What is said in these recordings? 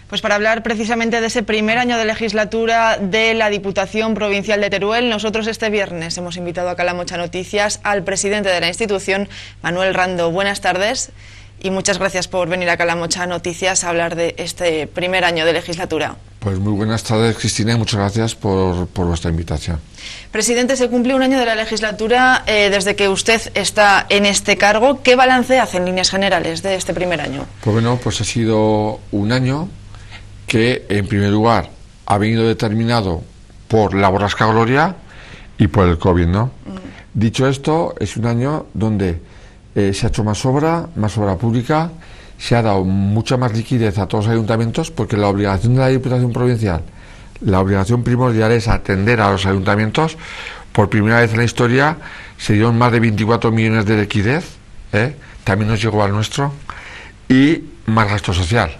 Pues para hablar precisamente de ese primer año de legislatura de la Diputación Provincial de Teruel, nosotros este viernes hemos invitado a Calamocha Noticias al presidente de la institución, Manuel Rando. Buenas tardes y muchas gracias por venir a Calamocha Noticias a hablar de este primer año de legislatura. Pues muy buenas tardes, Cristina, y muchas gracias por vuestra invitación. Presidente, se cumple un año de la legislatura desde que usted está en este cargo. ¿Qué balance hace en líneas generales de este primer año? Pues bueno, pues ha sido un año que, en primer lugar, ha venido determinado por la borrasca Gloria y por el COVID, ¿no? Dicho esto, es un año donde se ha hecho más obra pública, se ha dado mucha más liquidez a todos los ayuntamientos, porque la obligación de la Diputación Provincial, la obligación primordial es atender a los ayuntamientos. Por primera vez en la historia se dieron más de 24 millones de liquidez, también nos llegó al nuestro, y más gasto social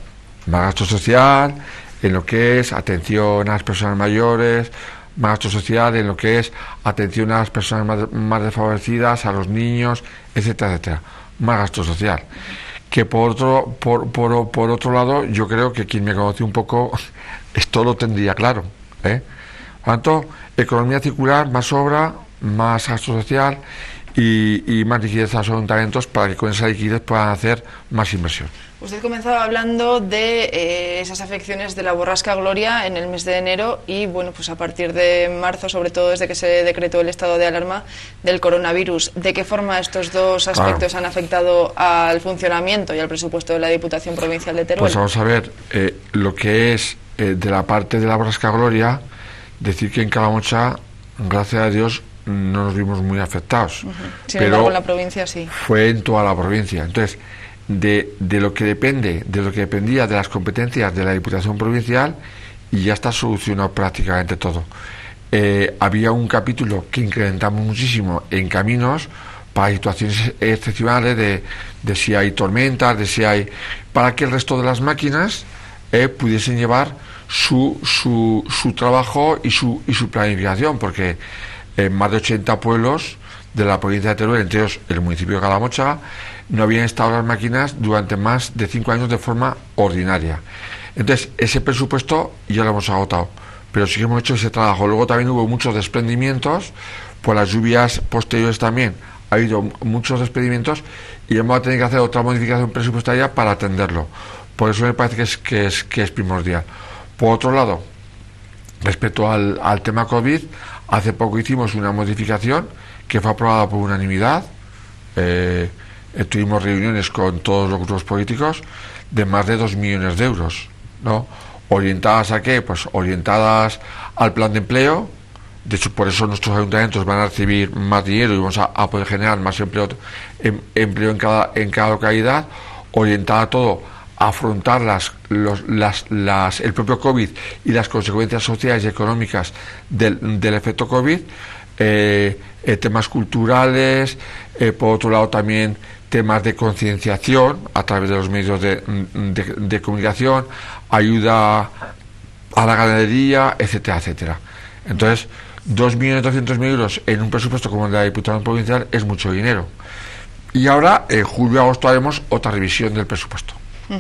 en lo que es atención a las personas mayores, más gasto social en lo que es atención a las personas más desfavorecidas, a los niños, etcétera, etcétera, más gasto social. Que por otro lado, yo creo que quien me conoce un poco esto lo tendría claro, Por lo tanto, economía circular, más obra, más gasto social y más liquidez a los ayuntamientos para que con esa liquidez puedan hacer más inversión. Usted comenzaba hablando de esas afecciones de la borrasca Gloria en el mes de enero y, bueno, pues a partir de marzo, sobre todo desde que se decretó el estado de alarma del coronavirus. ¿De qué forma estos dos aspectos han afectado al funcionamiento y al presupuesto de la Diputación Provincial de Teruel? Pues vamos a ver, lo que es de la parte de la borrasca Gloria, decir que en Calamocha, gracias a Dios, no nos vimos muy afectados. Sin embargo, en la provincia sí. Fue en toda la provincia. Entonces, de lo que dependía de las competencias de la Diputación Provincial, y ya está solucionado prácticamente todo. Había un capítulo que incrementamos muchísimo en caminos para situaciones excepcionales de si hay tormentas, de si hay, para que el resto de las máquinas pudiesen llevar su trabajo y su planificación, porque en más de 80 pueblos de la provincia de Teruel, entre ellos el municipio de Calamocha, no habían estado las máquinas durante más de 5 años de forma ordinaria. Entonces, ese presupuesto ya lo hemos agotado, pero sí que hemos hecho ese trabajo. Luego también hubo muchos desprendimientos, por las lluvias posteriores también ha habido muchos desprendimientos y vamos a tener que hacer otra modificación presupuestaria para atenderlo. Por eso me parece que es primordial. Por otro lado, respecto al tema COVID, hace poco hicimos una modificación que fue aprobada por unanimidad. Tuvimos reuniones con todos los grupos políticos de más de 2 millones de euros, ¿no? ¿Orientadas a qué? Pues orientadas al plan de empleo. De hecho, por eso nuestros ayuntamientos van a recibir más dinero y vamos a poder generar más empleo en cada localidad. Orientada a todo a afrontar el propio COVID y las consecuencias sociales y económicas del efecto COVID. Temas culturales, por otro lado también temas de concienciación a través de los medios de comunicación, ayuda a la ganadería, etcétera, etcétera. Entonces, 2.200.000 euros en un presupuesto como el de la Diputación Provincial es mucho dinero. Y ahora, en julio y agosto, haremos otra revisión del presupuesto.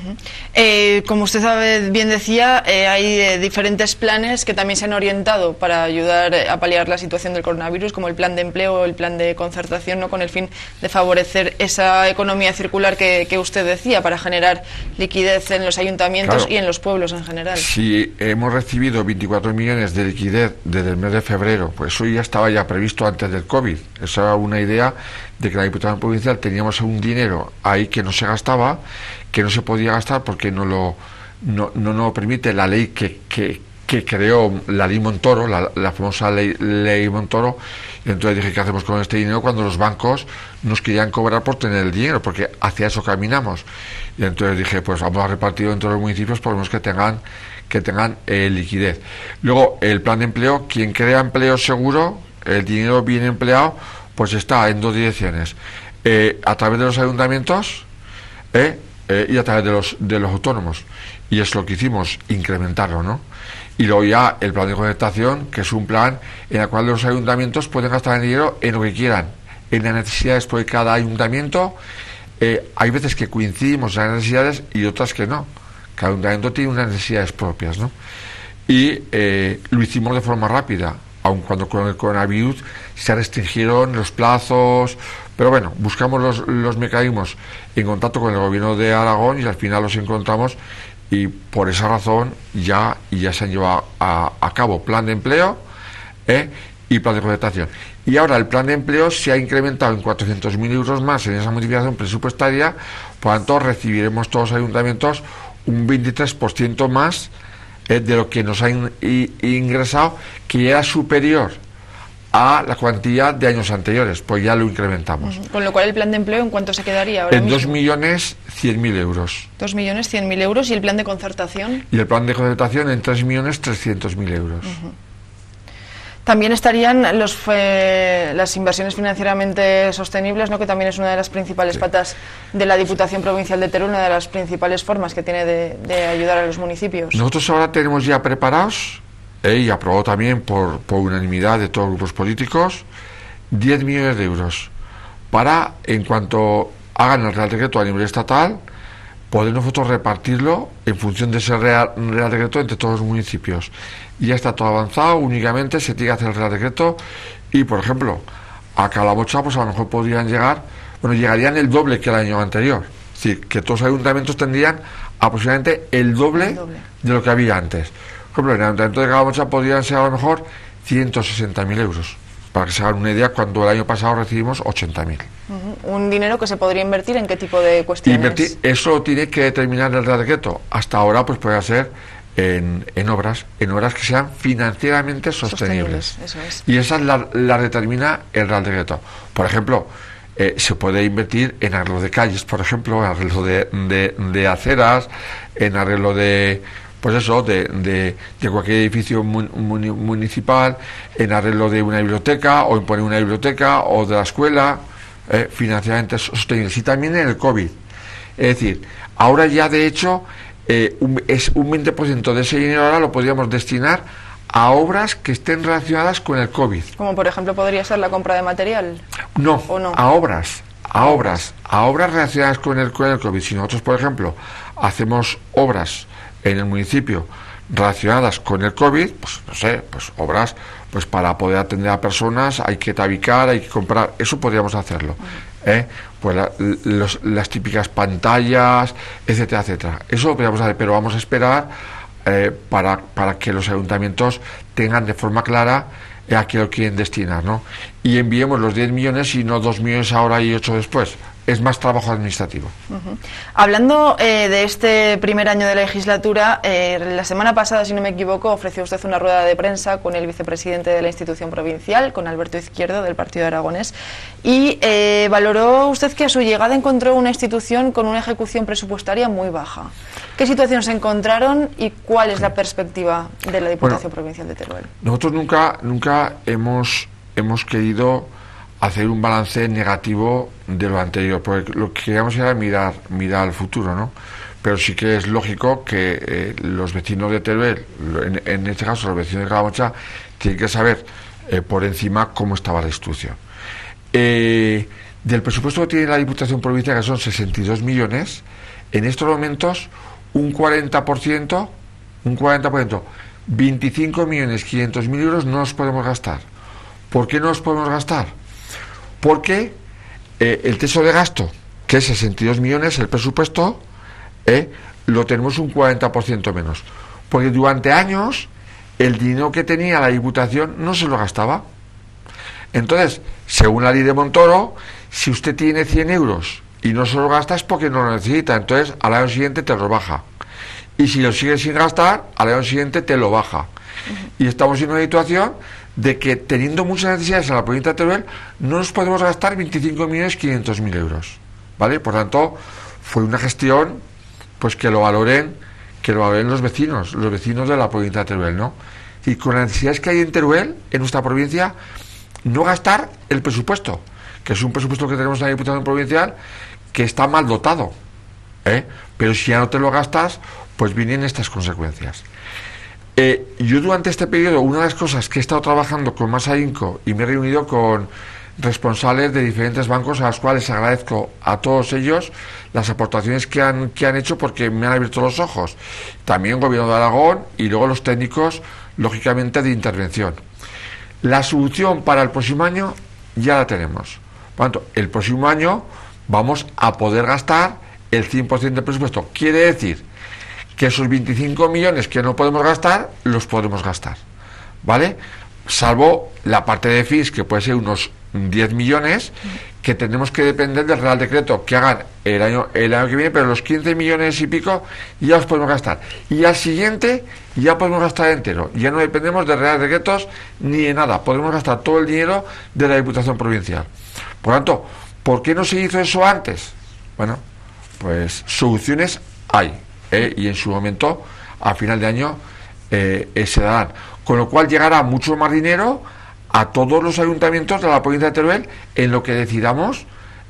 Como usted bien decía, hay diferentes planes que también se han orientado para ayudar a paliar la situación del coronavirus, como el plan de empleo o el plan de concertación, ¿no?, con el fin de favorecer esa economía circular que usted decía, para generar liquidez en los ayuntamientos, claro, y en los pueblos en general. Si hemos recibido 24 millones de liquidez desde el mes de febrero, pues eso ya estaba previsto antes del COVID. Esa era una idea de que la Diputación Provincial teníamos un dinero ahí que no se gastaba, que no se podía gastar porque no lo permite la ley que creó la ley Montoro, la famosa ley Montoro. Y entonces dije, ¿qué hacemos con este dinero cuando los bancos nos querían cobrar por tener el dinero? Porque hacia eso caminamos. Y entonces dije, pues vamos a repartirlo entre los municipios, por lo menos que tengan liquidez. Luego, el plan de empleo, quien crea empleo seguro, el dinero bien empleado, pues está en dos direcciones: a través de los ayuntamientos y a través de los autónomos. Y es lo que hicimos, incrementarlo, ¿no? Y luego ya el plan de concertación, que es un plan en el cual los ayuntamientos pueden gastar el dinero en lo que quieran, en las necesidades, porque cada ayuntamiento, hay veces que coincidimos en las necesidades y otras que no. Cada ayuntamiento tiene unas necesidades propias, ¿no? Y lo hicimos de forma rápida, aun cuando con el coronavirus se restringieron los plazos, pero bueno, buscamos los mecanismos en contacto con el gobierno de Aragón y al final los encontramos, y por esa razón ya se han llevado a cabo plan de empleo y plan de concertación. Y ahora el plan de empleo se ha incrementado en 400.000 euros más en esa modificación presupuestaria, por lo tanto recibiremos todos los ayuntamientos un 23% más de lo que nos han ingresado, que era superior a la cuantía de años anteriores, pues ya lo incrementamos. Con lo cual el plan de empleo, ¿en cuánto se quedaría ahora mismo? 2.100.000 euros. 2.100.000 euros. ¿Y el plan de concertación? Y el plan de concertación en 3.300.000 euros. También estarían las inversiones financieramente sostenibles, ¿no? Que también es una de las principales patas de la Diputación Provincial de Teruel, una de las principales formas que tiene de ayudar a los municipios. Nosotros ahora tenemos ya preparados, y aprobado también por unanimidad de todos los grupos políticos, 10 millones de euros para, en cuanto hagan el Real Decreto a nivel estatal, poder nosotros repartirlo en función de ese Real Decreto entre todos los municipios. Y ya está todo avanzado, únicamente se tiene que hacer el Real Decreto y, por ejemplo, a Calamocha pues a lo mejor podrían llegarían el doble que el año anterior. Es decir, que todos los ayuntamientos tendrían aproximadamente el doble de lo que había antes. Por ejemplo, en el ayuntamiento de Calamocha podrían ser a lo mejor 160.000 euros. Para que se hagan una idea, cuando el año pasado recibimos 80.000. ¿Un dinero que se podría invertir en qué tipo de cuestiones? Eso tiene que determinar el Real Decreto. Hasta ahora pues puede ser en obras que sean financieramente sostenibles. Eso es. Y esa la determina el Real Decreto. Por ejemplo, se puede invertir en arreglo de calles, por ejemplo, en arreglo de aceras, en arreglo de cualquier edificio municipal, en arreglo de una biblioteca, o en poner una biblioteca, o de la escuela, financieramente sostenibles. Y también en el COVID. Es decir, ahora ya de hecho es un 20% de ese dinero ahora lo podríamos destinar a obras que estén relacionadas con el COVID. Como por ejemplo podría ser la compra de material. No, a obras relacionadas con el COVID. Si nosotros, por ejemplo, hacemos obras en el municipio relacionadas con el COVID, pues no sé, pues obras, pues para poder atender a personas hay que tabicar, hay que comprar, eso podríamos hacerlo, pues las típicas pantallas, etcétera, etcétera, eso lo podríamos hacer, pero vamos a esperar para que los ayuntamientos tengan de forma clara a qué lo quieren destinar, ¿no? Y enviemos los 10 millones y no 2 millones ahora y 8 después. Es más trabajo administrativo. Hablando de este primer año de legislatura, la semana pasada, si no me equivoco, ofreció usted una rueda de prensa con el vicepresidente de la institución provincial, con Alberto Izquierdo, del Partido Aragonés, y valoró usted que a su llegada encontró una institución con una ejecución presupuestaria muy baja. ¿Qué situación se encontraron y cuál es la perspectiva de la Diputación Provincial de Teruel? Nosotros nunca hemos querido hacer un balance negativo de lo anterior, porque lo que queríamos era mirar al futuro, ¿no? Pero sí que es lógico que los vecinos de Teruel, en este caso los vecinos de Calamocha, tienen que saber por encima cómo estaba la institución. Del presupuesto que tiene la Diputación Provincial, que son 62 millones, en estos momentos un 40%, 25.500.000 euros no los podemos gastar. ¿Por qué no los podemos gastar? Porque el techo de gasto, que es 62 millones, el presupuesto, lo tenemos un 40% menos. Porque durante años el dinero que tenía la Diputación no se lo gastaba. Entonces, según la ley de Montoro, si usted tiene 100 euros y no se lo gasta es porque no lo necesita. Entonces, al año siguiente te lo baja. Y si lo sigues sin gastar, al año siguiente te lo baja. Y estamos en una situación de que, teniendo muchas necesidades en la provincia de Teruel, no nos podemos gastar 25.500.000 euros, ¿vale? Por tanto, fue una gestión pues que lo valoren los vecinos de la provincia de Teruel, ¿no? Y con las necesidades que hay en Teruel, en nuestra provincia, no gastar el presupuesto, que es un presupuesto que tenemos en la Diputación Provincial que está mal dotado, pero si ya no te lo gastas, pues vienen estas consecuencias. Yo durante este periodo, una de las cosas que he estado trabajando con más ahínco, y me he reunido con responsables de diferentes bancos, a los cuales agradezco a todos ellos las aportaciones que han hecho, porque me han abierto los ojos. También el Gobierno de Aragón y luego los técnicos, lógicamente, de intervención. La solución para el próximo año ya la tenemos. Por lo tanto, el próximo año vamos a poder gastar el 100% del presupuesto. Quiere decir que esos 25 millones que no podemos gastar, los podemos gastar, ¿vale? Salvo la parte de FIS, que puede ser unos 10 millones, que tenemos que depender del Real Decreto que hagan el año que viene, pero los 15 millones y pico ya los podemos gastar. Y al siguiente ya podemos gastar entero. Ya no dependemos de Real Decretos ni de nada. Podemos gastar todo el dinero de la Diputación Provincial. Por lo tanto, ¿por qué no se hizo eso antes? Bueno, pues soluciones hay, y en su momento, a final de año, se darán. Con lo cual llegará mucho más dinero a todos los ayuntamientos de la provincia de Teruel en lo que decidamos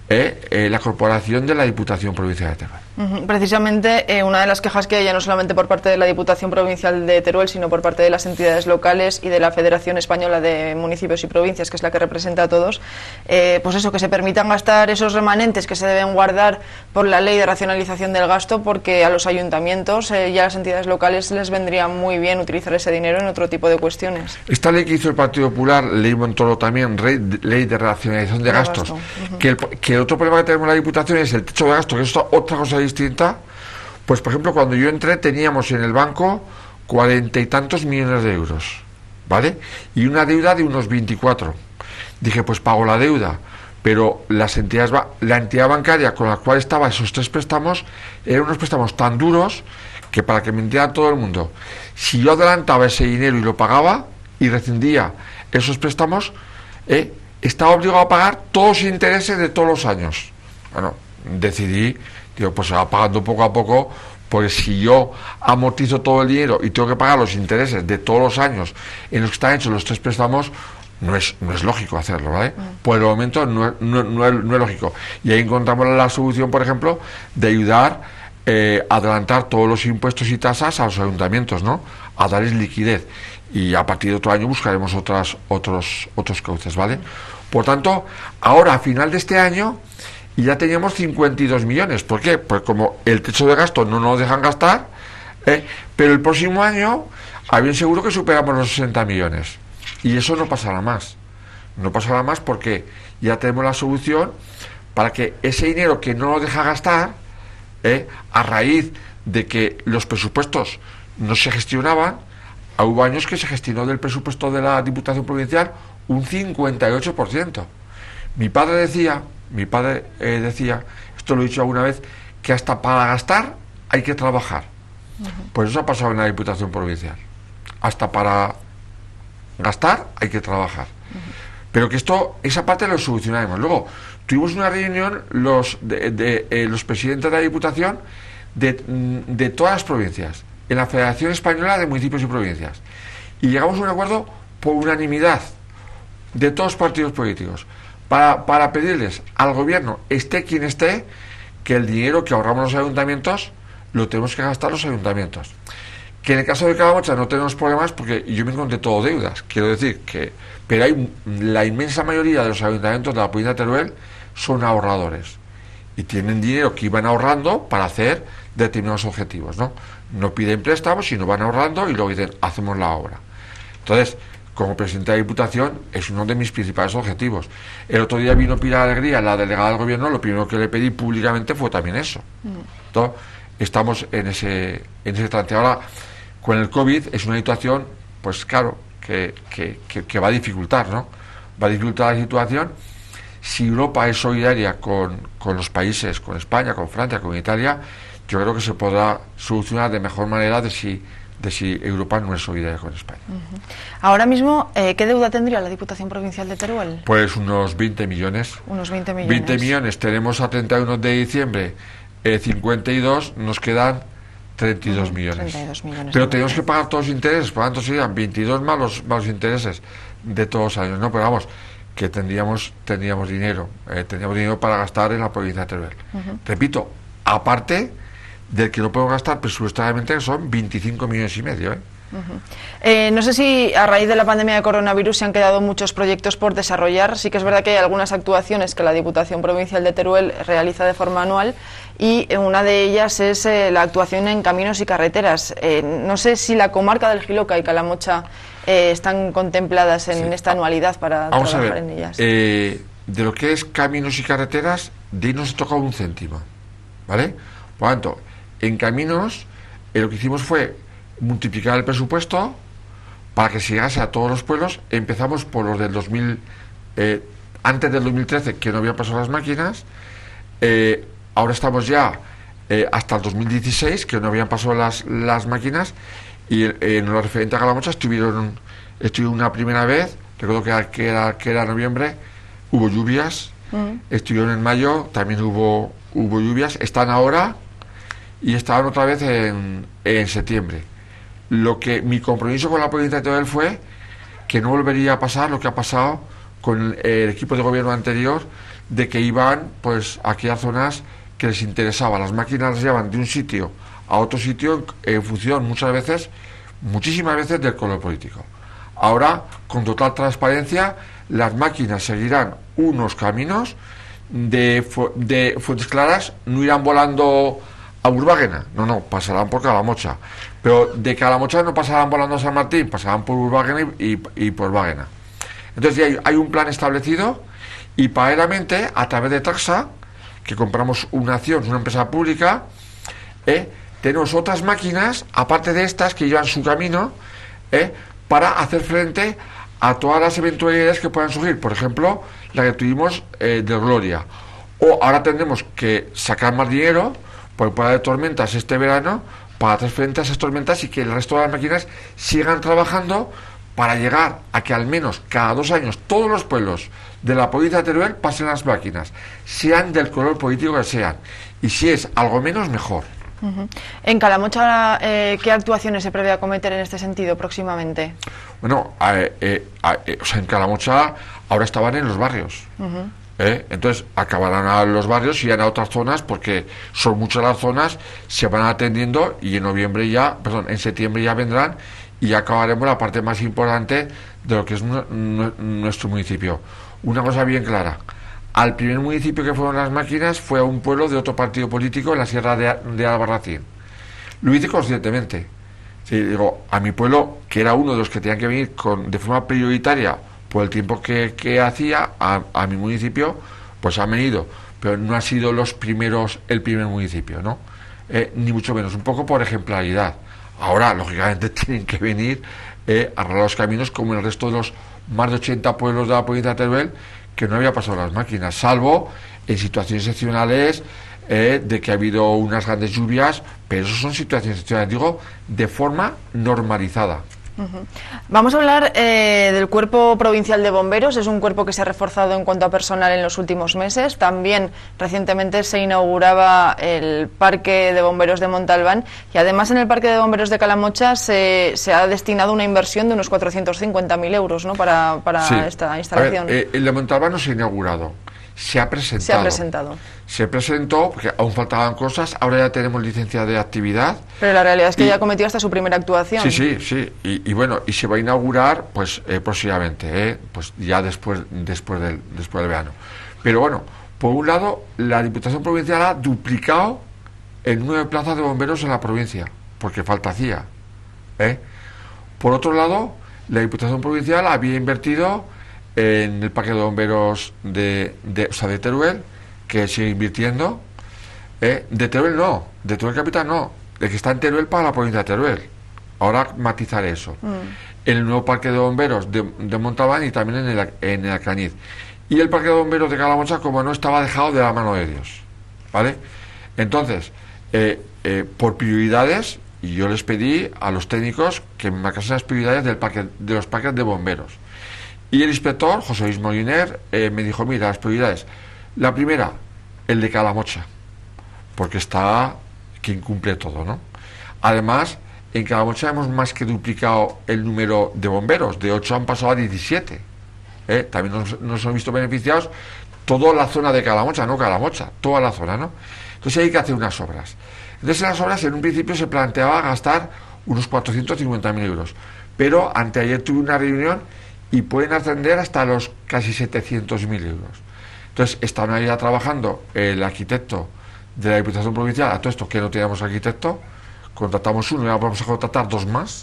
la corporación de la Diputación Provincial de Teruel. Precisamente una de las quejas que hay, ya no solamente por parte de la Diputación Provincial de Teruel, sino por parte de las entidades locales y de la Federación Española de Municipios y Provincias, que es la que representa a todos, pues eso, que se permitan gastar esos remanentes que se deben guardar por la ley de racionalización del gasto, porque a los ayuntamientos y a las entidades locales les vendría muy bien utilizar ese dinero en otro tipo de cuestiones. Esta ley que hizo el Partido Popular, ley Montoro también, ley de racionalización de gastos, que el otro problema que tenemos en la Diputación es el techo de gasto, que es otra cosa distinta. Pues por ejemplo, cuando yo entré teníamos en el banco 40 y tantos millones de euros, ¿vale? Y una deuda de unos 24. Dije, pues pago la deuda, pero las entidades, la entidad bancaria con la cual estaba esos tres préstamos eran unos préstamos tan duros que, para que me entienda todo el mundo, si yo adelantaba ese dinero y lo pagaba y rescindía esos préstamos, estaba obligado a pagar todos los intereses de todos los años. Bueno, decidí, digo, pues se va pagando poco a poco, porque si yo amortizo todo el dinero y tengo que pagar los intereses de todos los años en los que están hechos los tres préstamos, no es lógico hacerlo, ¿vale? Por el momento no es lógico. Y ahí encontramos la solución, por ejemplo, de ayudar a adelantar todos los impuestos y tasas a los ayuntamientos, ¿no? A darles liquidez. Y a partir de otro año buscaremos otros cauces, ¿vale? Por tanto, ahora a final de este año ya teníamos 52 millones. ¿Por qué? Pues como el techo de gasto no nos dejan gastar, pero el próximo año a bien seguro que superamos los 60 millones. Y eso no pasará más. No pasará más porque ya tenemos la solución para que ese dinero que no nos deja gastar, a raíz de que los presupuestos no se gestionaban, hubo años que se gestionó del presupuesto de la Diputación Provincial un 58%. Mi padre decía, esto lo he dicho alguna vez, que hasta para gastar hay que trabajar. Pues eso ha pasado en la Diputación Provincial. Hasta para gastar hay que trabajar. Pero que esa parte lo solucionaremos. Luego, tuvimos una reunión los presidentes de la Diputación de todas las provincias, en la Federación Española de Municipios y Provincias. Y llegamos a un acuerdo por unanimidad de todos los partidos políticos para pedirles al gobierno, esté quien esté, que el dinero que ahorramos los ayuntamientos lo tenemos que gastar los ayuntamientos. Que en el caso de Calamocha no tenemos problemas porque yo me encontré todo deudas, quiero decir que, pero la inmensa mayoría de los ayuntamientos de la provincia de Teruel son ahorradores y tienen dinero que iban ahorrando para hacer determinados objetivos, no piden préstamos, sino van ahorrando y luego dicen, hacemos la obra. Entonces, como presidente de la Diputación, es uno de mis principales objetivos. El otro día vino Pilar Alegría, la delegada del gobierno, lo primero que le pedí públicamente fue también eso. Entonces, estamos en ese trance. Ahora, con el COVID es una situación, pues claro, que va a dificultar, ¿no? Va a dificultar la situación. Si Europa es solidaria con los países, con España, con Francia, con Italia, yo creo que se podrá solucionar de mejor manera de si Europa no es solidaria con España. Ahora mismo, ¿qué deuda tendría la Diputación Provincial de Teruel? Pues unos 20 millones. Unos 20 millones. 20 millones, tenemos a 31 de diciembre 52, nos quedan 32 millones. 32 millones. Pero tenemos que pagar todos los intereses, por lo tanto serían 22 más los intereses de todos los años, ¿no? Pero vamos, que tendríamos dinero, para gastar en la provincia de Teruel. Repito, aparte del que no podemos gastar presupuestariamente, que son 25 millones y medio, No sé si a raíz de la pandemia de coronavirus se han quedado muchos proyectos por desarrollar. Sí que es verdad que hay algunas actuaciones que la Diputación Provincial de Teruel realiza de forma anual y una de ellas es la actuación en caminos y carreteras. No sé si la comarca del Jiloca y Calamocha están contempladas en esta anualidad para trabajar en ellas. De lo que es caminos y carreteras, de ahí nos toca un céntimo, ¿vale? Por lo tanto, en caminos lo que hicimos fue multiplicar el presupuesto para que se llegase a todos los pueblos. Empezamos por los del 2000, antes del 2013, que no habían pasado las máquinas. Ahora estamos ya hasta el 2016, que no habían pasado las máquinas. Y en lo referente a Calamocha estuvieron una primera vez, recuerdo que era noviembre, hubo lluvias. Estuvieron en mayo, también hubo lluvias. Están ahora y estaban otra vez en septiembre. Mi compromiso con la provincia de Teruel fue que no volvería a pasar lo que ha pasado con el equipo de gobierno anterior, de que iban pues a aquellas zonas que les interesaba. Las máquinas las llevan de un sitio a otro sitio en función muchísimas veces del color político. Ahora, con total transparencia, las máquinas seguirán unos caminos de Fuentes Claras, no irán volando a Urbáguena, no, pasarán por Calamocha, pero de Calamocha no pasarán volando a San Martín, pasarán por Urbáguena y por Urbáguena. Entonces ya hay un plan establecido y paralelamente, a través de Taxa, que compramos una acción, una empresa pública, tenemos otras máquinas, aparte de estas, que llevan su camino, para hacer frente a todas las eventualidades que puedan surgir. Por ejemplo, la que tuvimos de Gloria. O ahora tendremos que sacar más dinero por de tormentas este verano para hacer frente a esas tormentas y que el resto de las máquinas sigan trabajando para llegar a que al menos cada 2 años todos los pueblos de la provincia de Teruel pasen las máquinas, sean del color político que sean, y si es algo menos, mejor. En Calamocha, ¿qué actuaciones se prevé acometer en este sentido próximamente? Bueno, en Calamocha ahora estaban en los barrios. Entonces acabarán a los barrios y irán a otras zonas, porque son muchas las zonas, se van atendiendo y en septiembre ya vendrán y ya acabaremos la parte más importante de lo que es nuestro municipio. Una cosa bien clara: al primer municipio que fueron las máquinas fue a un pueblo de otro partido político en la sierra de Albarracín. Lo hice conscientemente. Sí, digo, a mi pueblo, que era uno de los que tenían que venir de forma prioritaria por el tiempo que hacía, a mi municipio, pues han venido, pero no han sido el primer municipio, ¿no? Ni mucho menos, un poco por ejemplaridad. Ahora, lógicamente, tienen que venir a arreglar los caminos como el resto de los más de 80 pueblos de la provincia de Teruel, que no había pasado las máquinas, salvo en situaciones excepcionales, de que ha habido unas grandes lluvias, pero eso son situaciones excepcionales, digo, de forma normalizada. Vamos a hablar del Cuerpo Provincial de Bomberos. Es un cuerpo que se ha reforzado en cuanto a personal en los últimos meses. También recientemente se inauguraba el Parque de Bomberos de Montalbán, y además en el Parque de Bomberos de Calamocha se ha destinado una inversión de unos 450.000 euros, ¿no?, para esta instalación. A ver, el de Montalbán no se ha inaugurado. Se ha presentado. Se presentó, porque aún faltaban cosas. Ahora ya tenemos licencia de actividad. Pero la realidad es que ya cometió hasta su primera actuación. Sí. Y bueno, y se va a inaugurar pues próximamente, pues ya después del verano. Pero bueno, por un lado, la Diputación Provincial ha duplicado el número de plazas de bomberos en la provincia, porque falta hacía. Por otro lado, la Diputación Provincial había invertido en el Parque de Bomberos de Teruel, que sigue invirtiendo. De Teruel no, de Teruel Capital no, de que está en Teruel para la provincia de Teruel. Ahora matizaré eso. En el nuevo Parque de Bomberos de Montalbán y también en el Alcañiz. Y el Parque de Bomberos de Calamocha, como no, estaba dejado de la mano de Dios, ¿vale? Entonces, por prioridades, y yo les pedí a los técnicos que me marcasen las prioridades de los parques de bomberos. Y el inspector, José Luis Moliner, me dijo: mira, las prioridades. La primera, el de Calamocha, porque está quien cumple todo, ¿no? Además, en Calamocha hemos más que duplicado el número de bomberos. De 8 han pasado a 17. También nos hemos visto beneficiados toda la zona de Calamocha, no Calamocha, toda la zona, ¿no? Entonces hay que hacer unas obras. Entonces en las obras, en un principio, se planteaba gastar unos 450.000 euros. Pero anteayer tuve una reunión y pueden ascender hasta los casi 700.000 euros. Entonces, están ahí trabajando el arquitecto de la Diputación Provincial, a todo esto que no teníamos arquitecto, contratamos uno y ahora vamos a contratar dos más,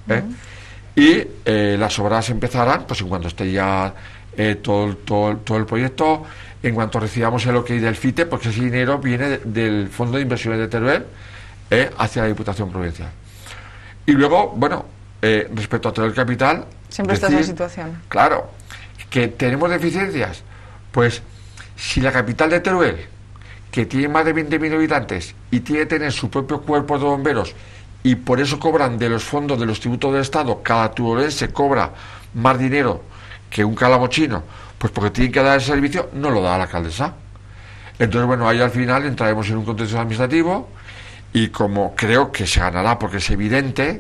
y las obras empezarán pues en cuanto esté ya todo el proyecto, en cuanto recibamos el OK del FITE, porque ese dinero viene del Fondo de Inversiones de Teruel hacia la Diputación Provincial. Y luego, bueno, respecto a Teruel Capital, siempre está esa situación. Claro, que tenemos deficiencias. Pues si la capital de Teruel, que tiene más de 20.000 habitantes y tiene que tener su propio cuerpo de bomberos, y por eso cobran de los fondos de los tributos del Estado, cada turolense cobra más dinero que un calamochino, pues porque tienen que dar el servicio, no lo da la alcaldesa. Entonces, bueno, ahí al final entraremos en un contexto administrativo, y como creo que se ganará porque es evidente,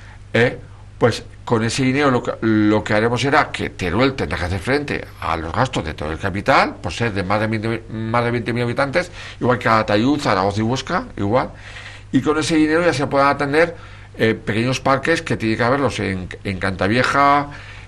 pues con ese dinero lo que haremos será que Teruel tendrá que hacer frente a los gastos de todo el capital, por ser de más de 20.000 habitantes, igual que Atayud, Zaragoza y Huesca, igual, y con ese dinero ya se puedan atender pequeños parques que tiene que haberlos en Cantavieja,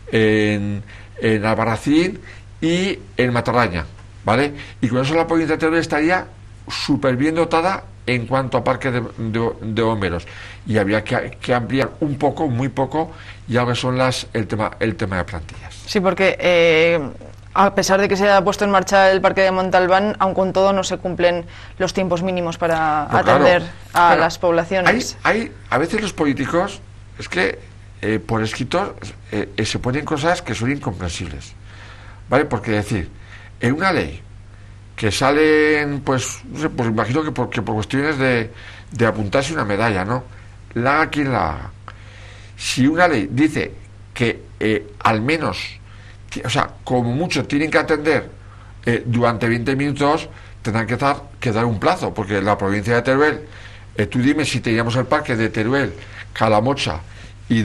en Albarracín y en Matarraña, ¿vale? Y con eso la provincia de Teruel estaría súper bien dotada en cuanto a parques de bomberos, y habría que ampliar un poco, muy poco, ya que son el tema de plantillas. Sí, porque a pesar de que se haya puesto en marcha el parque de Montalbán, aun con todo no se cumplen los tiempos mínimos para atender a las poblaciones. A veces los políticos, es que por escrito se ponen cosas que son incomprensibles, ¿vale? Porque decir, en una ley que salen, pues, no sé, pues imagino que por cuestiones de apuntarse una medalla, ¿no? La haga quien la haga. Si una ley dice que al menos, o sea, como mucho tienen que atender durante 20 minutos, tendrán que dar un plazo, porque la provincia de Teruel, tú dime si teníamos el parque de Teruel, Calamocha y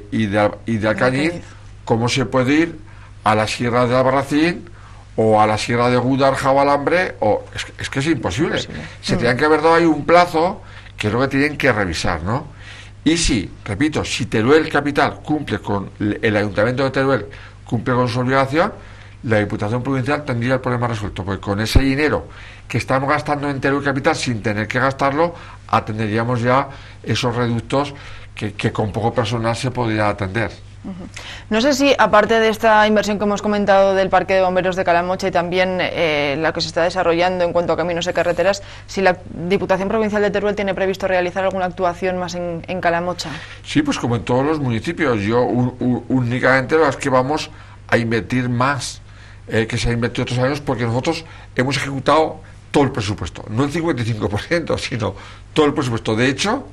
de Alcañiz, ¿cómo se puede ir a la Sierra de Albarracín o a la Sierra de Gúdar, Jabalambre? Es que es imposible. Se tendrían que haber dado ahí un plazo, que es lo que tienen que revisar, ¿no? Y si, repito, si Teruel Capital cumple con el Ayuntamiento de Teruel, cumple con su obligación, la Diputación Provincial tendría el problema resuelto, porque con ese dinero que estamos gastando en Teruel Capital sin tener que gastarlo, atenderíamos ya esos reductos que con poco personal se podría atender. No sé si, aparte de esta inversión que hemos comentado del Parque de Bomberos de Calamocha y también la que se está desarrollando en cuanto a caminos y carreteras, si la Diputación Provincial de Teruel tiene previsto realizar alguna actuación más en Calamocha. Sí, pues como en todos los municipios, únicamente las que vamos a invertir más que se ha invertido otros años, porque nosotros hemos ejecutado todo el presupuesto, no el 55%, sino todo el presupuesto. De hecho,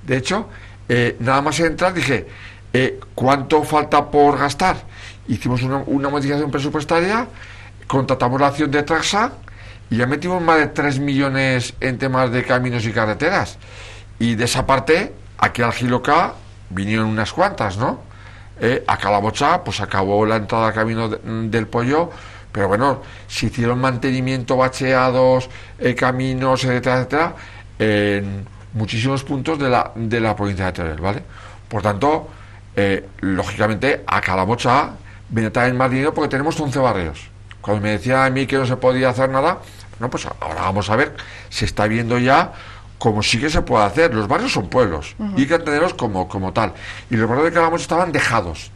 nada más entrar dije, ¿cuánto falta por gastar? Hicimos una modificación presupuestaria, contratamos la acción de Traxa y ya metimos más de 3 millones en temas de caminos y carreteras. Y de esa parte, aquí al Giloca vinieron unas cuantas, ¿no? A Calamocha, pues acabó la entrada al camino del Pollo, pero bueno, se hicieron mantenimiento, bacheados, caminos, etcétera, etcétera, en muchísimos puntos de la provincia de Teruel, ¿vale? Por tanto, lógicamente a Calamocha viene también más dinero porque tenemos 11 barrios. Cuando me decía a mí que no se podía hacer nada, bueno, pues ahora vamos a ver, se está viendo ya como sí que se puede hacer. Los barrios son pueblos y hay que entenderlos como tal. Y los barrios de Calamocha estaban dejados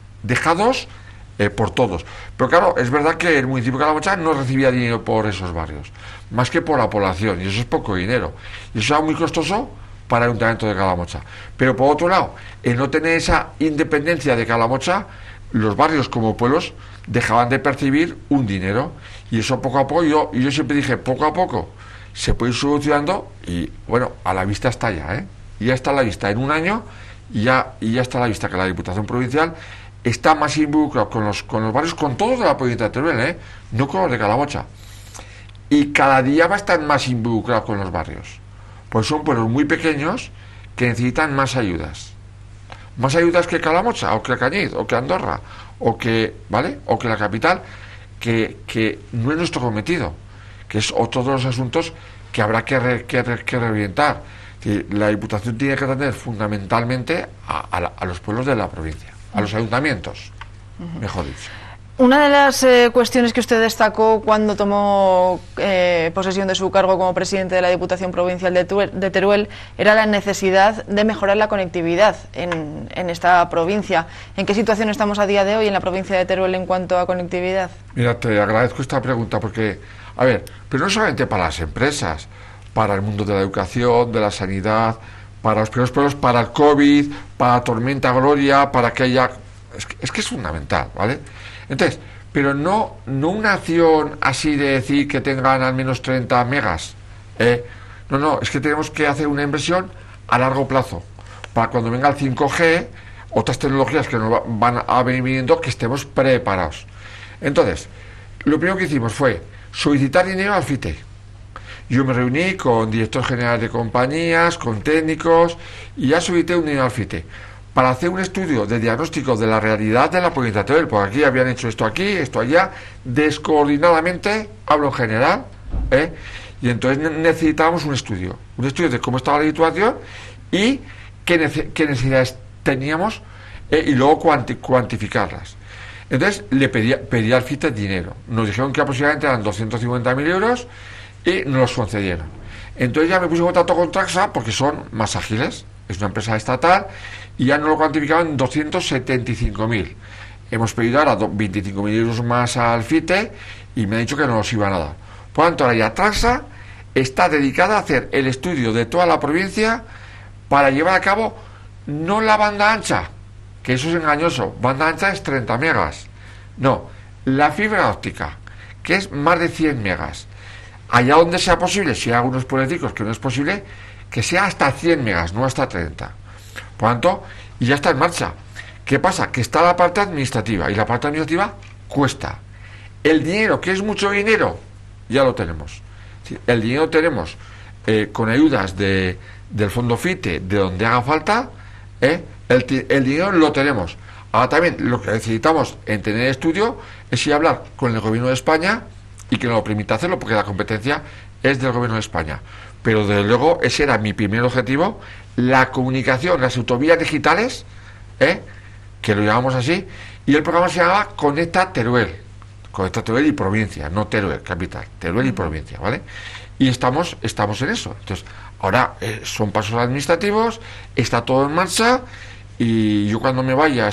por todos. Pero claro, es verdad que el municipio de Calamocha no recibía dinero por esos barrios, más que por la población, y eso es poco dinero. Y eso era muy costoso para el Ayuntamiento de Calamocha. Pero por otro lado, el no tener esa independencia de Calamocha, los barrios como pueblos dejaban de percibir un dinero. Y eso poco a poco, yo siempre dije, poco a poco se puede ir solucionando, y bueno, a la vista está ya, ya está a la vista. En un año y ya está a la vista que la Diputación Provincial está más involucrada con los barrios, con todos de la provincia de Teruel, no con los de Calamocha. Y cada día va a estar más involucrado con los barrios. Pues son pueblos muy pequeños que necesitan más ayudas. Más ayudas que Calamocha, o que Alcañiz, o que Andorra, o que la capital, que no es nuestro cometido, que es otro de los asuntos que habrá que reorientar. Que la Diputación tiene que atender fundamentalmente a los pueblos de la provincia, a los ayuntamientos, mejor dicho. Una de las cuestiones que usted destacó cuando tomó posesión de su cargo como presidente de la Diputación Provincial de Teruel era la necesidad de mejorar la conectividad en esta provincia. ¿En qué situación estamos a día de hoy en la provincia de Teruel en cuanto a conectividad? Mira, te agradezco esta pregunta porque, a ver, pero no solamente para las empresas, para el mundo de la educación, de la sanidad, para los primeros pueblos, para el COVID, para Tormenta Gloria, para que haya... Es que es fundamental, ¿vale? Entonces, pero no una acción así de decir que tengan al menos 30 megas. No, es que tenemos que hacer una inversión a largo plazo, para cuando venga el 5G, otras tecnologías que nos van a venir viniendo, que estemos preparados. Entonces, lo primero que hicimos fue solicitar dinero al FITE. Yo me reuní con directores generales de compañías, con técnicos, y ya solicité un dinero al FITE para hacer un estudio de diagnóstico de la realidad de la provincia de Teruel, porque aquí habían hecho esto aquí, esto allá, descoordinadamente, hablo en general, y entonces necesitábamos un estudio de cómo estaba la situación y qué necesidades teníamos, y luego cuantificarlas. Entonces le pedí al FITE dinero, nos dijeron que aproximadamente eran 250.000 euros y nos los concedieron. Entonces ya me puse en contacto con Traxa porque son más ágiles, es una empresa estatal, y ya nos lo cuantificaban en 275.000. Hemos pedido ahora 25.000 euros más al FITE y me ha dicho que no nos iban a dar. Por lo tanto, ahora ya Traxa está dedicada a hacer el estudio de toda la provincia para llevar a cabo no la banda ancha, que eso es engañoso, banda ancha es 30 megas, no, la fibra óptica, que es más de 100 megas. Allá donde sea posible, si hay algunos políticos que no es posible, que sea hasta 100 megas, no hasta 30. Por lo tanto, y ya está en marcha. ¿Qué pasa? Que está la parte administrativa, y la parte administrativa cuesta. El dinero, que es mucho dinero, ya lo tenemos. El dinero tenemos con ayudas del fondo FITE, de donde haga falta, el dinero lo tenemos. Ahora también lo que necesitamos en tener estudio es ir a hablar con el gobierno de España y que nos lo permita hacerlo, porque la competencia es del gobierno de España. Pero desde luego ese era mi primer objetivo, la comunicación, las autovías digitales, que lo llamamos así, y el programa se llama Conecta Teruel y provincia, no Teruel capital, Teruel y provincia, ¿vale? Y estamos en eso. Entonces, ahora son pasos administrativos, está todo en marcha, y yo cuando me vaya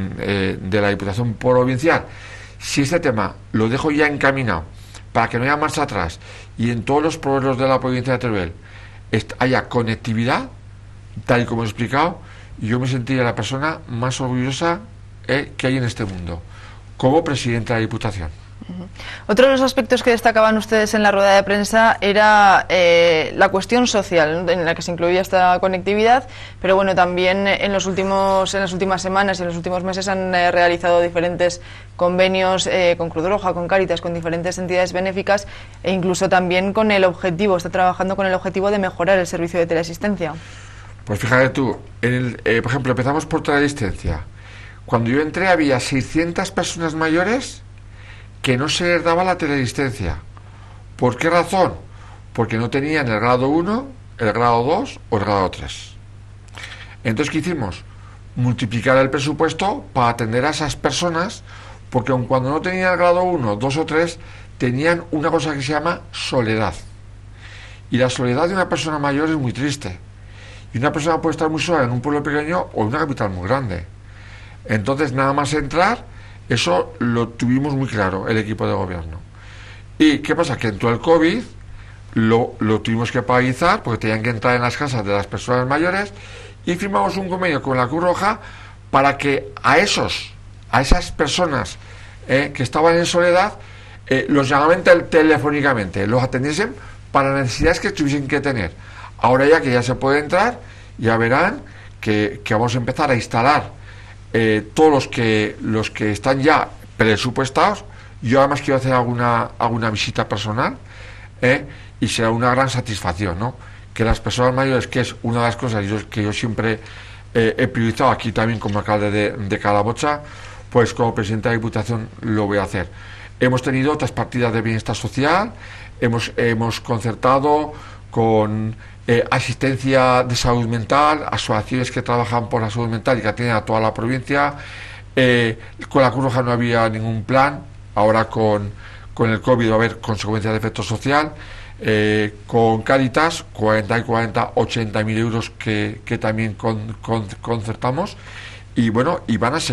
de la Diputación Provincial, si este tema lo dejo ya encaminado para que no haya marcha atrás y en todos los pueblos de la provincia de Teruel haya conectividad, tal y como he explicado, yo me sentiría la persona más orgullosa que hay en este mundo, como presidente de la Diputación. Otro de los aspectos que destacaban ustedes en la rueda de prensa era la cuestión social, en la que se incluía esta conectividad, pero bueno, también en las últimas semanas y en los últimos meses han realizado diferentes convenios con Cruz Roja, con Cáritas, con diferentes entidades benéficas, e incluso también con el objetivo, está trabajando con el objetivo de mejorar el servicio de teleasistencia. Pues fíjate tú, por ejemplo, empezamos por teleasistencia. Cuando yo entré había 600 personas mayores que no se les daba la teleasistencia. ¿Por qué razón? Porque no tenían el grado 1, el grado 2 o el grado 3. Entonces, ¿qué hicimos? Multiplicar el presupuesto para atender a esas personas, porque aun cuando no tenían el grado 1, 2 o 3, tenían una cosa que se llama soledad. Y la soledad de una persona mayor es muy triste. Y una persona puede estar muy sola en un pueblo pequeño o en una capital muy grande. Entonces, nada más entrar, eso lo tuvimos muy claro, el equipo de gobierno. ¿Y qué pasa? Que entró el COVID, lo tuvimos que paralizar porque tenían que entrar en las casas de las personas mayores, y firmamos un convenio con la Cruz Roja para que a esas personas que estaban en soledad, los llamaban telefónicamente, los atendiesen para las necesidades que tuviesen que tener. Ahora ya que ya se puede entrar, ya verán que vamos a empezar a instalar todos los que están ya presupuestados. Yo además quiero hacer alguna visita personal, y será una gran satisfacción, ¿no? Que las personas mayores, que es una de las cosas que yo siempre he priorizado aquí también como alcalde de Calabocha, pues como presidente de la Diputación lo voy a hacer. Hemos tenido otras partidas de bienestar social, hemos concertado con asistencia de salud mental, asociaciones que trabajan por la salud mental y que atienden a toda la provincia. Con la Cruz Roja no había ningún plan, ahora con el COVID va a haber consecuencias de efecto social. Con Cáritas, 40 y 40, 80.000 euros que también concertamos. Y bueno, y vamos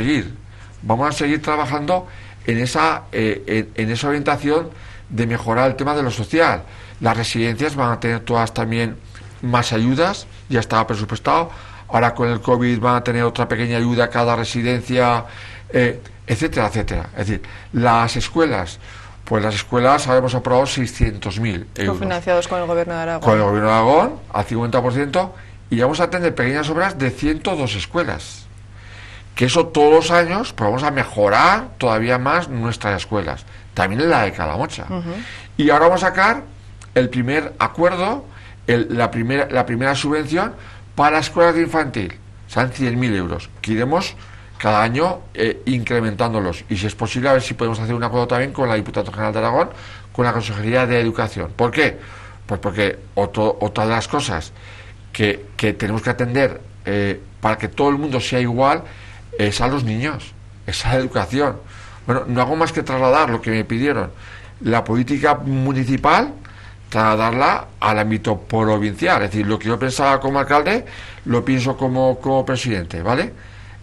a seguir trabajando en esa orientación de mejorar el tema de lo social. Las residencias van a tener todas también más ayudas, ya estaba presupuestado. Ahora con el COVID van a tener otra pequeña ayuda a cada residencia, etcétera, etcétera. Es decir, las escuelas habíamos aprobado 600.000 euros. Financiados con el Gobierno de Aragón. Con el Gobierno de Aragón, al 50%, y vamos a tener pequeñas obras de 102 escuelas. Que eso todos los años, pues vamos a mejorar todavía más nuestras escuelas. También en la de Calamocha. Y ahora vamos a sacar el primer acuerdo, la primera subvención para escuelas de infantil. Son 100.000 euros, que iremos cada año incrementándolos. Y si es posible, a ver si podemos hacer un acuerdo también con la Diputación General de Aragón, con la Consejería de Educación. ¿Por qué? Pues porque otra de las cosas que tenemos que atender para que todo el mundo sea igual es a los niños, es a la educación. Bueno, no hago más que trasladar lo que me pidieron. La política municipal, trasladarla al ámbito provincial. Es decir, lo que yo pensaba como alcalde, lo pienso como presidente, ¿vale?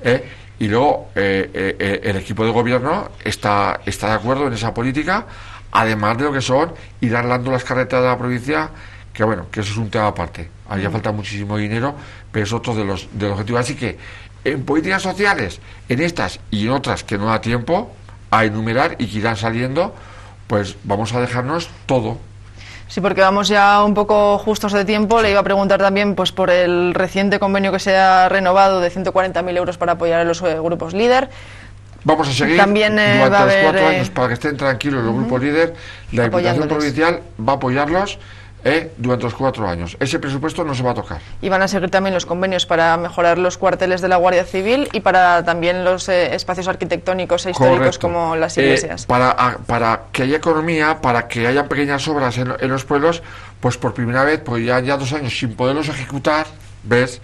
Y luego el equipo de gobierno está de acuerdo en esa política, además de lo que son ir arreglando las carreteras de la provincia, que bueno, que eso es un tema aparte. Haría falta muchísimo dinero, pero es otro de los objetivos. Así que en políticas sociales, en estas y en otras que no da tiempo a enumerar y que irán saliendo, pues vamos a dejarnos todo. Sí, porque vamos ya un poco justos de tiempo. Le iba a preguntar también pues por el reciente convenio que se ha renovado de 140.000 euros para apoyar a los grupos líder. Vamos a seguir también, durante va a los haber, 4 años para que estén tranquilos los grupos líder. La Diputación Provincial va a apoyarlos durante los 4 años. Ese presupuesto no se va a tocar. Y van a seguir también los convenios para mejorar los cuarteles de la Guardia Civil y para también los espacios arquitectónicos e históricos. Correcto. Como las iglesias. Para que haya economía, para que haya pequeñas obras en los pueblos, pues por primera vez, pues ya 2 años sin poderlos ejecutar, ¿ves?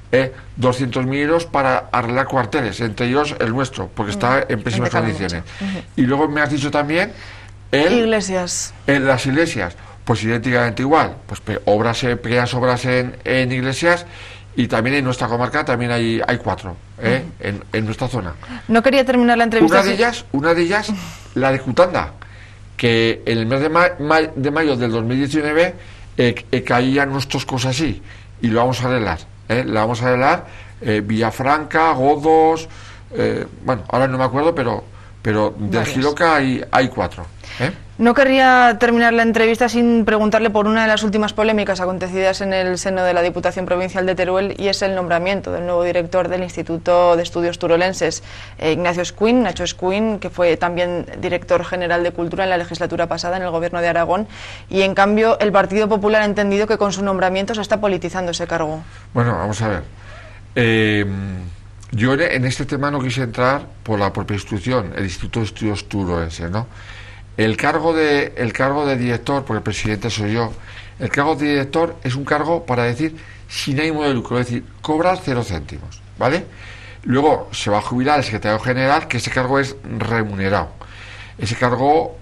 200.000 euros para arreglar cuarteles, entre ellos el nuestro, porque está en pésimas condiciones. Y luego me has dicho también iglesias. Las iglesias. Pues idénticamente igual, pues pequeñas obras en iglesias, y también en nuestra comarca también hay 4 en nuestra zona. No quería terminar la entrevista. Una de ellas, la de Cutanda, que en el mes de mayo del 2019 caían nuestras cosas así, y lo vamos a arreglar. La vamos a arreglar, Villafranca, Godos, bueno, ahora no me acuerdo, pero del Giloca hay 4. No querría terminar la entrevista sin preguntarle por una de las últimas polémicas acontecidas en el seno de la Diputación Provincial de Teruel, y es el nombramiento del nuevo director del Instituto de Estudios Turolenses, Nacho Escuín, que fue también director general de Cultura en la legislatura pasada en el Gobierno de Aragón, y en cambio el Partido Popular ha entendido que con su nombramiento se está politizando ese cargo. Bueno, vamos a ver. Yo en este tema no quise entrar por la propia institución, el Instituto de Estudios Turolenses, ¿no? El cargo de director, porque el presidente soy yo, el cargo de director es un cargo para decir sin ánimo de lucro, es decir, cobrar 0 céntimos, ¿vale? Luego se va a jubilar el secretario general, que ese cargo es remunerado. Ese cargo,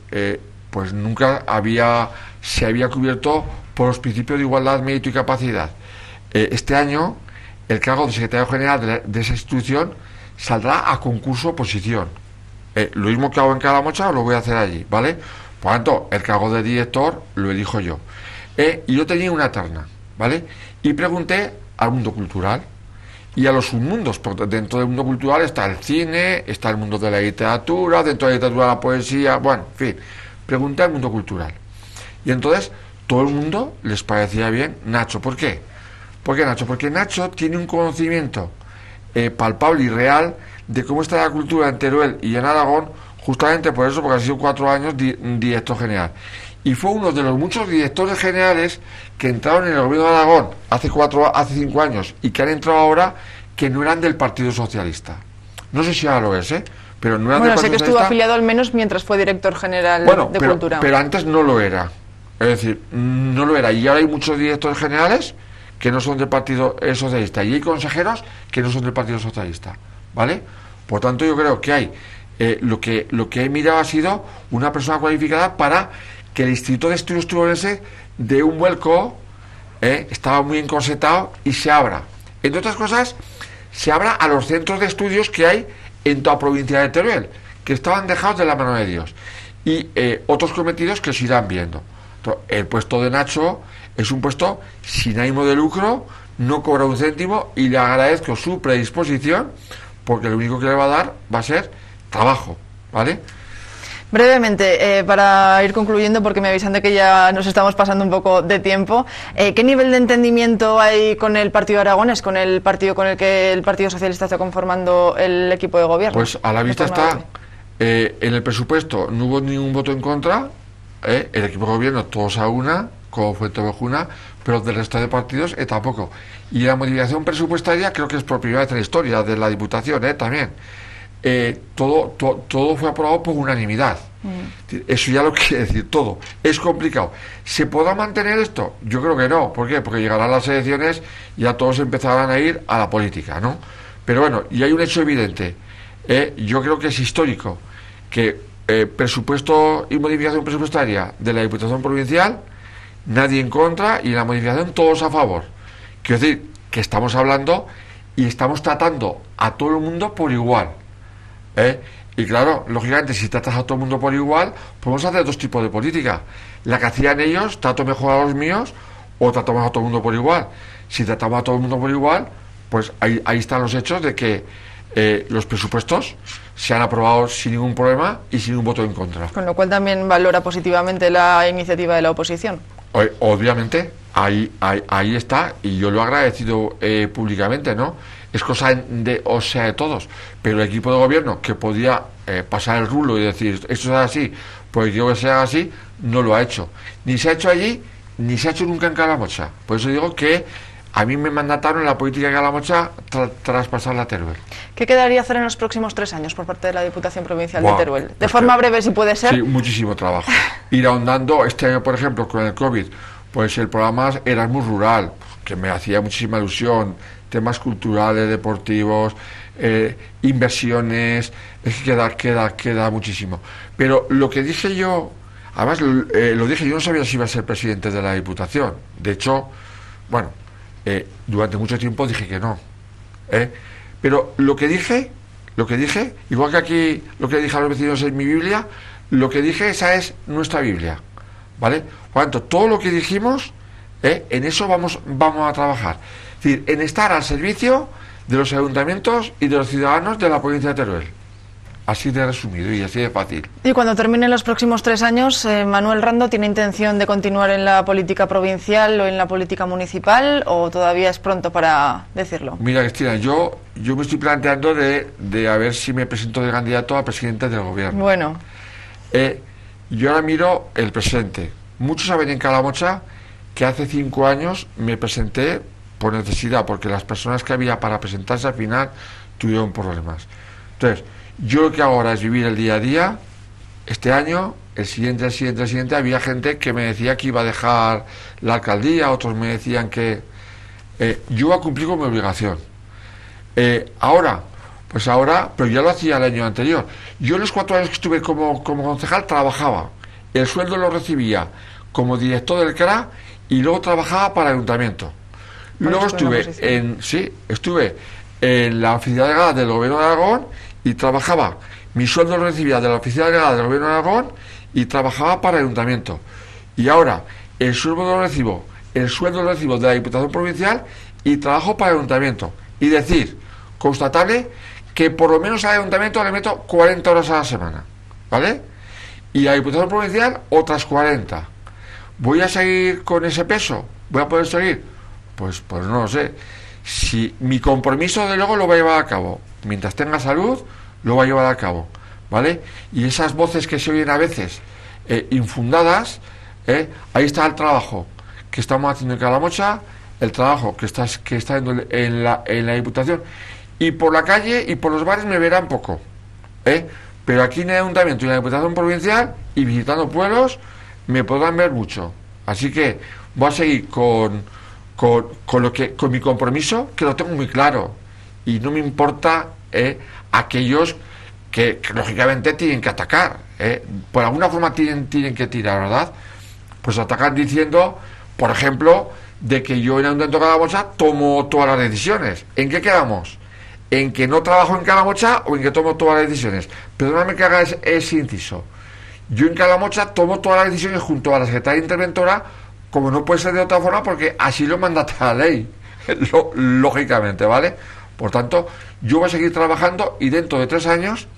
pues nunca se había cubierto por los principios de igualdad, mérito y capacidad. Este año, el cargo de secretario general de esa institución saldrá a concurso oposición. Lo mismo que hago en Calamocha lo voy a hacer allí, ¿vale? Por lo tanto, el cargo de director lo elijo yo. Y yo tenía una terna, ¿vale? Y pregunté al mundo cultural y a los submundos, porque dentro del mundo cultural está el cine, está el mundo de la literatura, dentro de la literatura la poesía, bueno, en fin. Pregunté al mundo cultural. Y entonces, todo el mundo les parecía bien Nacho. ¿Por qué? ¿Por qué Nacho? Porque Nacho tiene un conocimiento palpable y real de cómo está la cultura en Teruel y en Aragón, justamente por eso, porque ha sido 4 años director general. Y fue uno de los muchos directores generales que entraron en el Gobierno de Aragón hace 5 años y que han entrado ahora, que no eran del Partido Socialista. No sé si ahora lo es, pero no eran del Partido Socialista. Bueno, sé que estuvo afiliado al menos mientras fue director general de Cultura. Pero antes no lo era. Es decir, no lo era. Y ahora hay muchos directores generales que no son del Partido Socialista y hay consejeros que no son del Partido Socialista, ¿vale? Por tanto, yo creo que hay lo que he mirado ha sido una persona cualificada para que el Instituto de Estudios Turolense dé un vuelco, estaba muy encorsetado y se abra. Entre otras cosas, se abra a los centros de estudios que hay en toda provincia de Teruel, que estaban dejados de la mano de Dios, y otros cometidos que se irán viendo. Entonces, el puesto de Nacho es un puesto sin ánimo de lucro, no cobra un céntimo y le agradezco su predisposición, porque lo único que le va a dar va a ser trabajo, ¿vale? Brevemente, para ir concluyendo, porque me avisan de que ya nos estamos pasando un poco de tiempo, ¿qué nivel de entendimiento hay con el Partido Aragonés, con el partido con el que el Partido Socialista está conformando el equipo de gobierno? Pues a la vista está, en el presupuesto no hubo ningún voto en contra, el equipo de gobierno todos a una, como Fuenteovejuna, pero del resto de partidos tampoco. Y la modificación presupuestaria creo que es por primera vez en la historia de la Diputación, también. Todo fue aprobado por unanimidad. Eso ya lo quiere decir todo. Es complicado. ¿Se podrá mantener esto? Yo creo que no. ¿Por qué? Porque llegarán las elecciones y ya todos empezarán a ir a la política, ¿no? Pero bueno, y hay un hecho evidente. Yo creo que es histórico que presupuesto y modificación presupuestaria de la Diputación Provincial, nadie en contra, y la modificación todos a favor. Quiero decir que estamos hablando y estamos tratando a todo el mundo por igual. Y claro, lógicamente, si tratas a todo el mundo por igual, podemos hacer dos tipos de política. La que hacían ellos, trato mejor a los míos, o tratamos a todo el mundo por igual. Si tratamos a todo el mundo por igual, pues ahí están los hechos de que los presupuestos se han aprobado sin ningún problema y sin un voto en contra. Con lo cual también valora positivamente la iniciativa de la oposición. Obviamente, ahí está, y yo lo he agradecido públicamente, ¿no? Es cosa de todos, pero el equipo de gobierno que podía pasar el rulo y decir esto es así, pues yo que sea así, no lo ha hecho. Ni se ha hecho allí, ni se ha hecho nunca en Calamocha. Por eso digo que a mí me mandataron la política de Calamocha tras pasar la Teruel. ¿Qué quedaría hacer en los próximos 3 años por parte de la Diputación Provincial de Teruel? De forma breve, si puede ser. Sí, muchísimo trabajo. Ir ahondando, este año, por ejemplo, con el COVID, pues el programa Erasmus Rural, que me hacía muchísima ilusión, temas culturales, deportivos, inversiones, es que queda muchísimo. Pero lo que dije yo, además lo dije, yo no sabía si iba a ser presidente de la Diputación. De hecho, bueno, durante mucho tiempo dije que no. Pero lo que dije, igual que aquí lo que dije a los vecinos en mi Biblia, lo que dije, esa es nuestra Biblia, ¿vale? Por lo tanto, todo lo que dijimos, en eso vamos a trabajar. Es decir, en estar al servicio de los ayuntamientos y de los ciudadanos de la provincia de Teruel. Así de resumido y así de fácil. Y cuando terminen los próximos 3 años, ¿Manuel Rando tiene intención de continuar en la política provincial o en la política municipal, o todavía es pronto para decirlo? Mira, Cristina, yo me estoy planteando de a ver si me presento de candidato a presidente del gobierno. Bueno. Yo ahora miro el presente. Muchos saben en Calamocha que hace 5 años me presenté por necesidad, porque las personas que había para presentarse al final tuvieron problemas. Entonces, yo lo que hago ahora es vivir el día a día. Este año, el siguiente, había gente que me decía que iba a dejar la alcaldía, otros me decían que yo voy a cumplir con mi obligación. Ahora, pero ya lo hacía el año anterior. Yo en los 4 años que estuve como concejal trabajaba, el sueldo lo recibía como director del CRA y luego trabajaba para el ayuntamiento. Luego estuve en la oficina delegada del Gobierno de Aragón y trabajaba, mi sueldo lo recibía de la oficina delegada del Gobierno de Aragón y trabajaba para el ayuntamiento. Y ahora el sueldo lo recibo de la Diputación Provincial y trabajo para el ayuntamiento. Y decir, constatable, que por lo menos al ayuntamiento le meto 40 horas a la semana, ¿vale? Y a la Diputación Provincial otras 40. ¿Voy a seguir con ese peso? ¿Voy a poder seguir? Pues no lo sé. Si mi compromiso, de luego, lo va a llevar a cabo. Mientras tenga salud, lo va a llevar a cabo, ¿vale? Y esas voces que se oyen a veces infundadas, ahí está el trabajo que estamos haciendo en Calamocha, el trabajo que está haciendo en la Diputación. Y por la calle y por los bares me verán poco, pero aquí en el Ayuntamiento y en la Diputación Provincial y visitando pueblos me podrán ver mucho, Así que voy a seguir con mi compromiso, que lo tengo muy claro, y no me importa aquellos que lógicamente tienen que atacar, por alguna forma tienen que tirar, ¿verdad? Pues atacan diciendo, por ejemplo, de que yo en Ayuntamiento de Calamocha tomo todas las decisiones. ¿En qué quedamos? ¿En que no trabajo en Calamocha o en que tomo todas las decisiones? Perdóname que haga ese inciso. Yo en Calamocha tomo todas las decisiones junto a la Secretaría Interventora, como no puede ser de otra forma, porque así lo mandata la ley, lógicamente, ¿vale? Por tanto, yo voy a seguir trabajando y dentro de 3 años,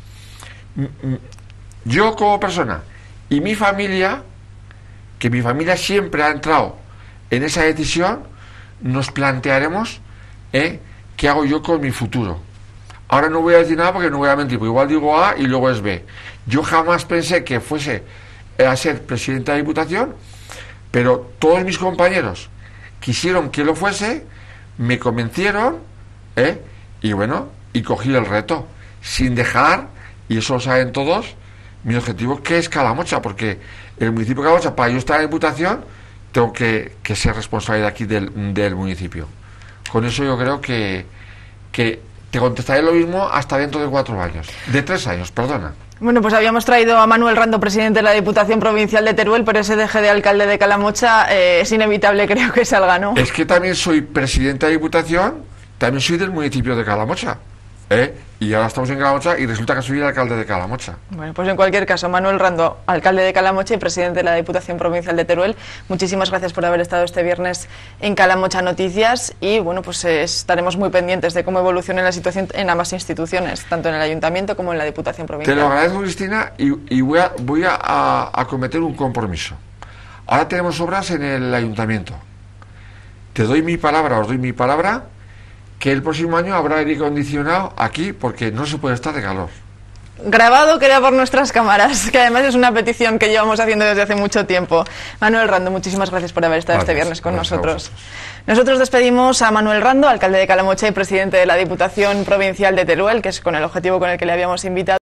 yo como persona y mi familia, que mi familia siempre ha entrado en esa decisión, nos plantearemos qué hago yo con mi futuro. Ahora no voy a decir nada porque no voy a mentir, porque igual digo A y luego es B. Yo jamás pensé que fuese a ser presidente de la Diputación, pero todos mis compañeros quisieron que lo fuese, me convencieron, y bueno, y cogí el reto, sin dejar, y eso lo saben todos, mi objetivo que es Calamocha, porque el municipio de Calamocha, para yo estar en la Diputación, tengo que ser responsable de aquí del municipio. Con eso yo creo que te contestaré lo mismo hasta dentro de 4 años, de 3 años, perdona. Bueno, pues habíamos traído a Manuel Rando, presidente de la Diputación Provincial de Teruel, pero ese deje de alcalde de Calamocha es inevitable, creo que salga, ¿no? Es que también soy presidente de la Diputación, también soy del municipio de Calamocha, y ahora estamos en Calamocha y resulta que soy el alcalde de Calamocha. Bueno, pues en cualquier caso, Manuel Rando, alcalde de Calamocha y presidente de la Diputación Provincial de Teruel, muchísimas gracias por haber estado este viernes en Calamocha Noticias y bueno, pues estaremos muy pendientes de cómo evolucione la situación en ambas instituciones, tanto en el Ayuntamiento como en la Diputación Provincial. Te lo agradezco, Cristina, y voy a cometer un compromiso. Ahora tenemos obras en el Ayuntamiento. Os doy mi palabra, que el próximo año habrá aire acondicionado aquí porque no se puede estar de calor. Grabado queda por nuestras cámaras, que además es una petición que llevamos haciendo desde hace mucho tiempo. Manuel Rando, muchísimas gracias por haber estado este viernes con nosotros. Nosotros despedimos a Manuel Rando, alcalde de Calamocha y presidente de la Diputación Provincial de Teruel, que es con el objetivo con el que le habíamos invitado.